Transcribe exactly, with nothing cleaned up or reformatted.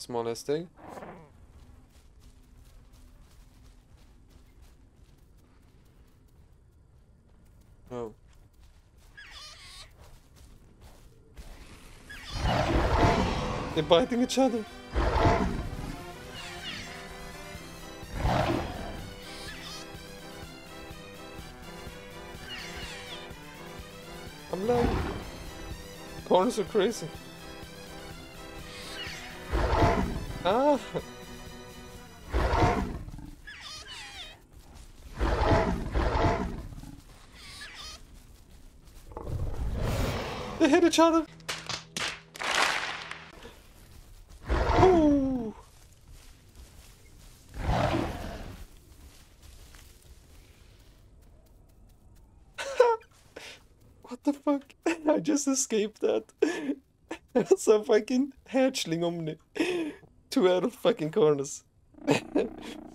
Small nesting. Oh. They're biting each other. I'm lagging. Corners are crazy. Ah! They hit each other. Ooh. What the fuck? I just escaped that. That's a fucking hatchling Omni. Two out of fucking corners.